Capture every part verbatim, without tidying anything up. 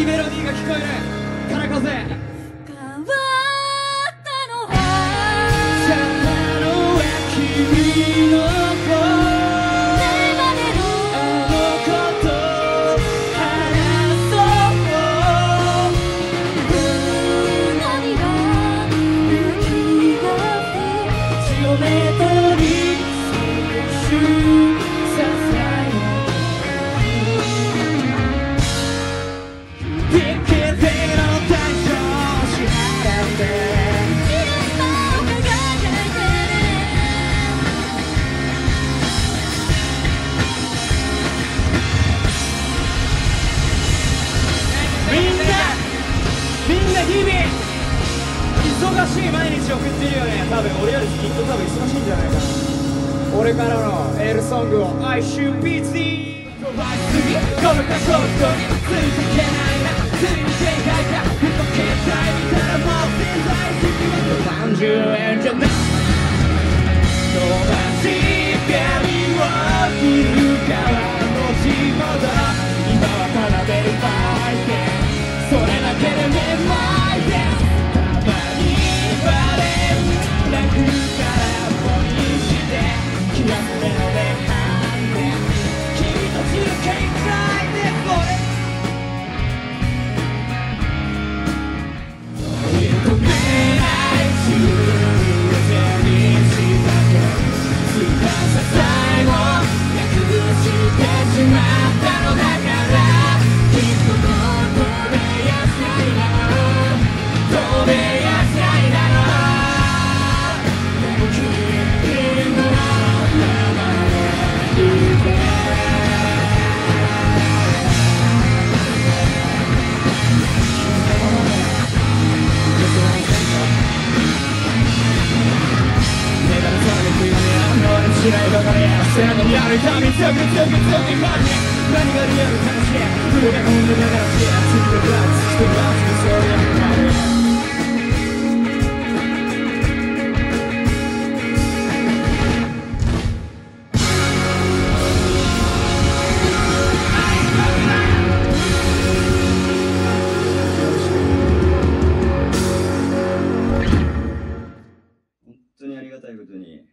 いメロディーが聞こえる田中勢。 変わったのは変わったのは君の声。 ねばねのあのこと話そう。 波が雪が降強めとに少しささやピッケテの大将支払ってきれさを輝いてみんなみんな日々忙しい毎日送ってるよね。多分俺よりきっと多分忙しいんじゃないかな。俺からのエールソングを I should be the 飛ばしすぎこの過去についていけないな。ついに限界かふと携帯見たらもう全体的にさんじゅうえんじゃない。飛ばし光を切るからの地元今はただベルファイテそれだけでめまいてたまにバレる楽からポにして気がすれので判断君と中継くらいでこれ止めない全てにしたけ翼さえもなくしてしまったのだからきっと飛べやすいだろう飛べやすいだろうでも君の名前で言ってメダルされてくよねあの俺の白いばかりや背中にある髪強く強く強くマジ何がリアルかもしれんそれが本当だからしやついてるやつ一人はつくそうやる本当にありがたいことに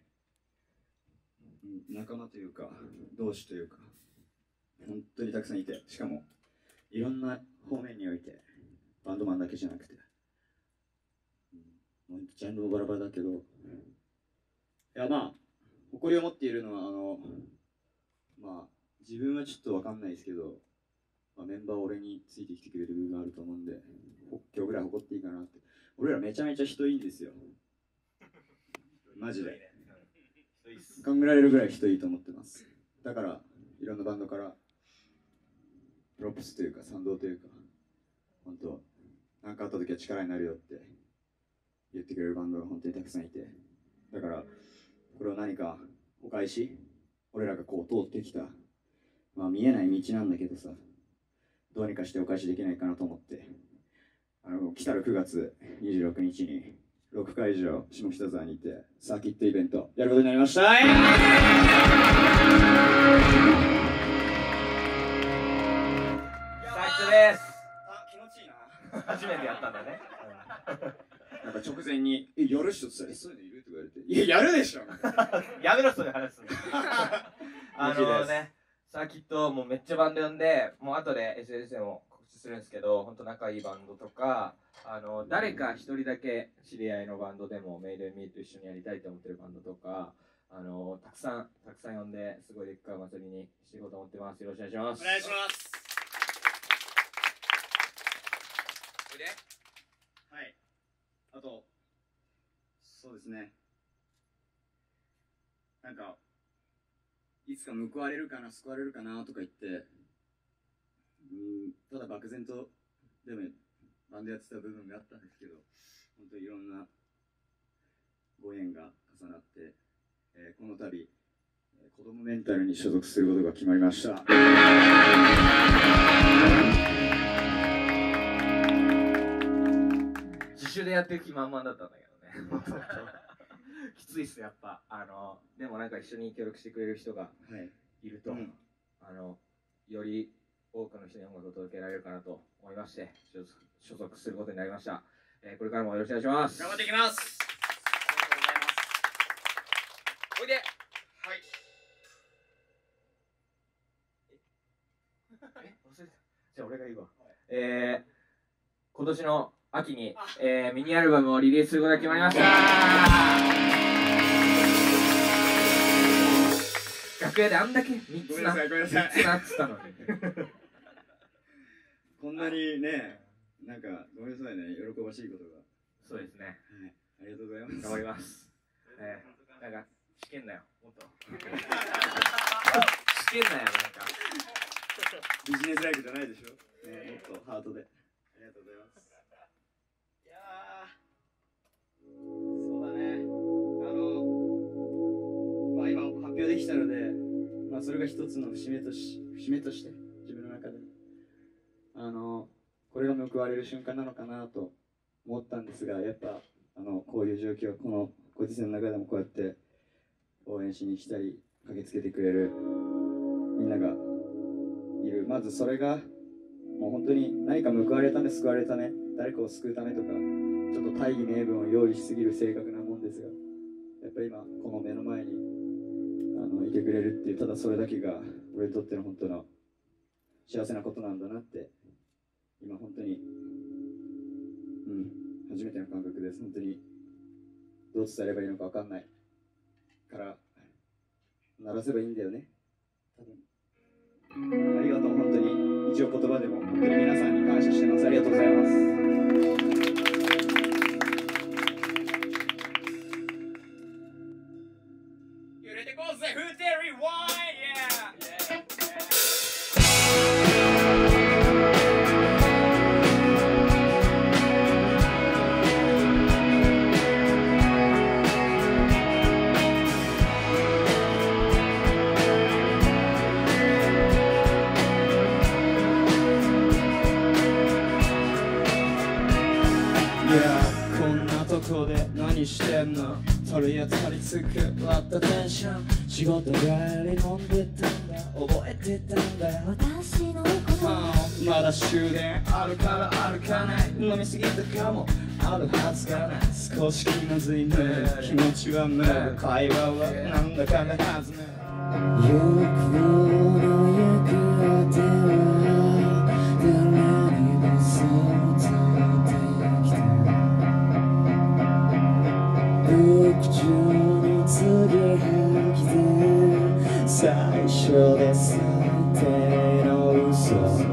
仲間というか同志というか本当にたくさんいて、しかもいろんな方面においてバンドマンだけじゃなくて、うん、ジャンルもバラバラだけど、いやまあ誇りを持っているのはあのまあ自分はちょっと分かんないですけど、まあ、メンバー俺についてきてくれる部分があると思うんで今日ぐらい誇っていいかなって。俺らめちゃめちゃ人いいんですよマジで考えられるぐらい人いいと思ってます。だからいろんなバンドからプロップスというか賛同というか本当何かあった時は力になるよって言ってくれるバンドが本当にたくさんいて、だからこれを何かお返し俺らがこう通ってきた、まあ見えない道なんだけどさ、どうにかしてお返しできないかなと思って、あの来たるくがつにじゅうろくにちにロック会場下北沢にてサーキットイベントやることになりました。最高です。 あ、気持ちいいな。 初めてやったんだね。 なんか直前に「え、やるっしょ」って言ったら「そういうのいる?」とか言われて「いや、やるでしょ」 やめろそれ話すの。あのね、サーキットもうめっちゃバンド呼んで、もう後で エスエヌエス でも告知するんですけど、本当仲いいバンドとか、あの誰か一人だけ知り合いのバンドでもメイドインミーと一緒にやりたいと思ってるバンドとか、あのたくさんたくさん呼んですごいでっかいお祭りにしていこうと思ってます。よろしくお願いします。 お願いします。おいで。はい。あとそうですね、なんかいつか報われるかな救われるかなとか言って、うんただ漠然とでもバンドやってた部分があったんですけど、本当にいろんなご縁が重なって、えー、この度、えー、子どもメンタルに所属することが決まりました。 自主でやってる気満々だったんだけどね。きついっすやっぱ。あのでもなんか一緒に協力してくれる人がいると、はい、うん、あのより多くの人に音楽を届けられるかなと思いまして所属所属することになりました。えー、これからもよろしくお願いします。 頑張っていきます。 おいで。はい。え、忘れた。じゃあ俺が言うわ。えー、今年の秋に、えー、ミニアルバムをリリースすることが決まりました。楽屋であんだけみっつな、みっつなっつったのに。 こんなにね、なんかごめんなさいね、喜ばしいことが。 そうですね。 はい、ありがとうございます。 頑張ります。えー、なんか試験だよ、もっと。試験だよ、なんか。 ビジネスライクじゃないでしょ。ね、もっとハートで。ありがとうございます。いやー、そうだね。あの、まあ今発表できたので、まあそれが一つの節目とし、節目として自分の中で、あの、これが報われる瞬間なのかなと思ったんですが、やっぱあのこういう状況、このご時世の中でもこうやって応援しに来たり、駆けつけてくれるみんながいる。まずそれがもう本当に何か報われるため、救われるため、誰かを救うためとか、ちょっと大義名分を用意しすぎる性格なもんですが、やっぱり今この目の前にあのいてくれるっていう、ただそれだけが俺にとっての本当の幸せなことなんだなって今本当に、うん、初めての感覚です。本当にどう伝えればいいのか分かんないから鳴らせばいいんだよね、多分。ありがとう、本当に一応言葉でも本当に皆さんに感謝してます。ありがとうございます。 揺れてこうぜ、フーテリーワイン、 何してんの、とりあえず張り付く割ったテンション、仕事帰り飲んでたんだ、覚えてたんだよ私のことまだ終電あるから歩かない、飲みすぎたかもあるはずがない、少し気まずいね、気持ちは無理、会話はなんだかんだはずね、 欲望の行く果ては誰にも想像できた、僕中に継ぎはぎで最初で最低の嘘、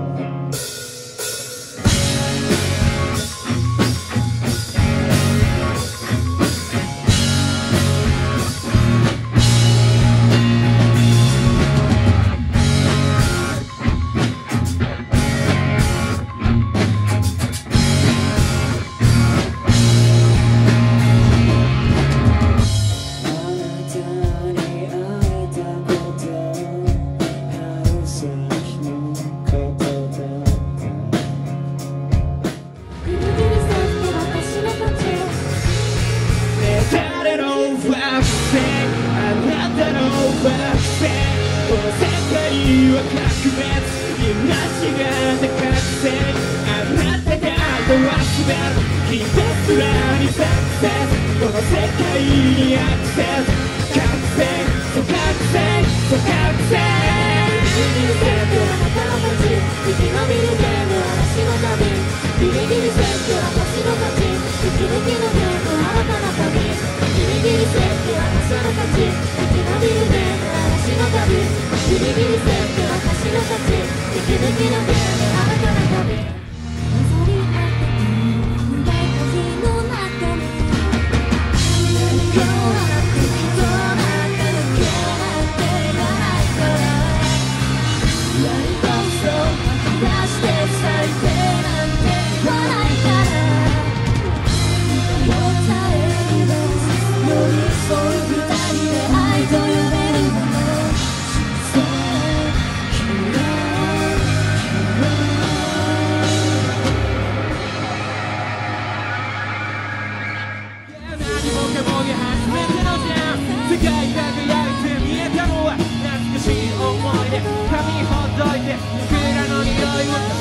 「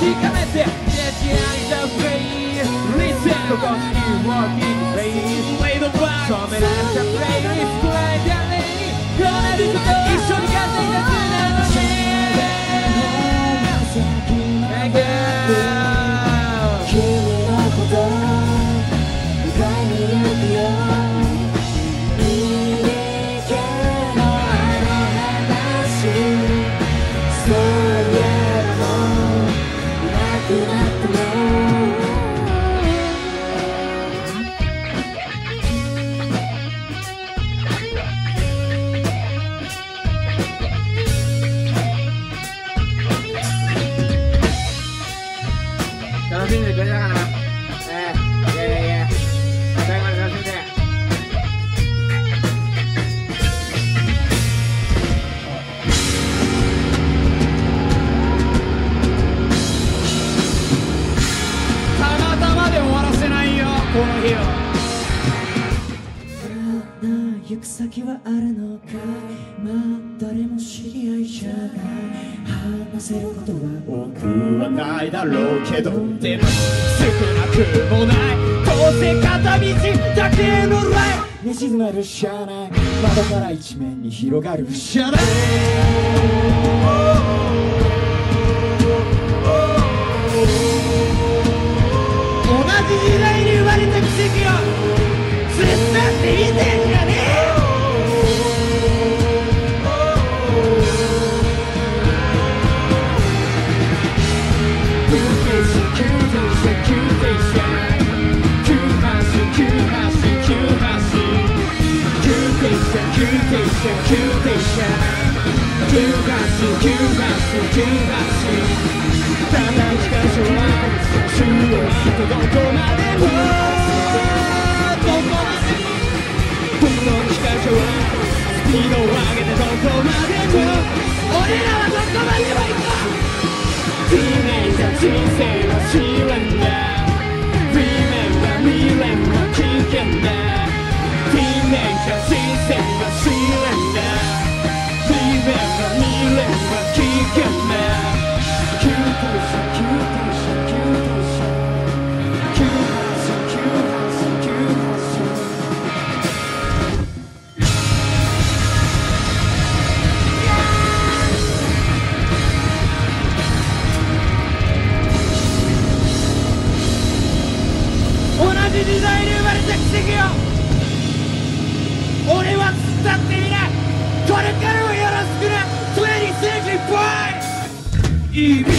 かめて Judge the free Listen ここに Walking place Play the vibe 染められたプレイリスト加えてあれにこれること一緒に稼いだつなのに Thank you 君のこと迎えに行くよいいけどあの話そういえばもういなくなったの楽しんでくれたかなええいやいやいや最後まで楽しんでたまたまで終わらせないよこの日を行く先はあるのかまあ誰も知り合いじゃない話せることは多くはないだろうけどでも少なくもないどうせ片道だけのライ寝静まるしゃあない窓から一面に広がるしゃあない同じ時代に生まれた奇跡を手伝ってみてんじゃねえよ同じ時代に生まれた奇跡を俺は伝っていないこれからもよろしくなに世紀ボーイ